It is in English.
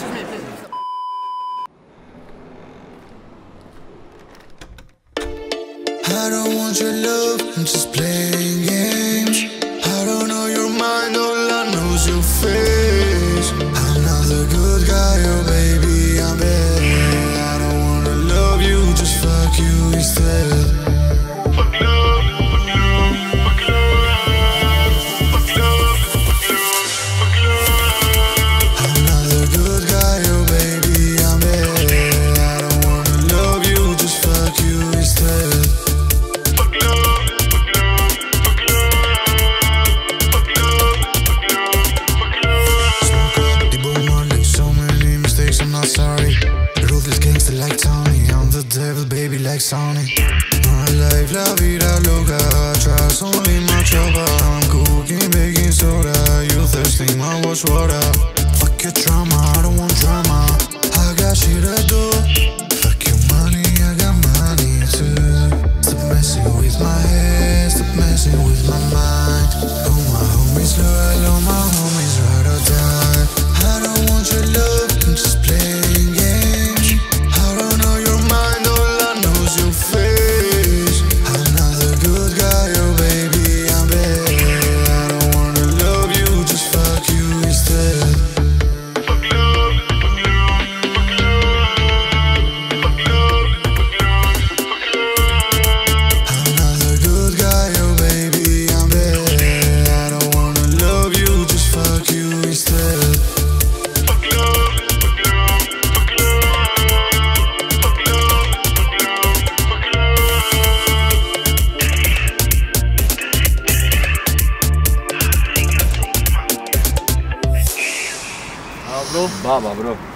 me, please. I don't want your love, I'm just playing games. I don't know your mind, all I know is your face. I'm not the good guy, oh baby, I'm bad. I don't wanna love you, just fuck you instead. Fuck love, fuck love, fuck love, fuck love, fuck love, fuck love. I'm not the good guy, oh baby, I'm bad. I don't wanna love you, just fuck you instead. Like Sonic, my life, la vida loca. Tries only my trouble. I'm cooking baking soda. You thirsty, my wash water. Fuck your drama, I don't want drama. I got shit to do. Fuck your money, I got money too. Stop messing with my head, stop messing with my mind. All my homies loyal, all my homies ride or die. I don't want your love, I'm just playing games. I don't know your mind, your face. I'm not the good guy, oh baby, I'm bad. I don't wanna love you, just fuck you instead. Fuck love, fuck love, fuck love, fuck love, fuck love, fuck love. I'm not the good guy, oh baby, I'm bad. I don't wanna love you, just fuck you instead. Fuck love, fuck love, fuck love, fuck love. Bro, baba bro.